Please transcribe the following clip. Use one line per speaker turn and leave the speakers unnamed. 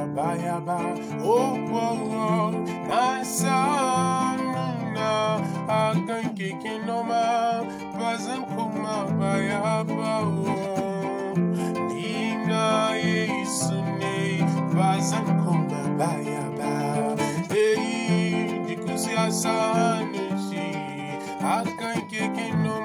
bayaba. Oh, oh, oh, nasamuna akan kikinoma bazan kuma bayaba. Oh, nina yesune bazan kuma bayaba. Hey, dikusi asanishi akan kikinoma.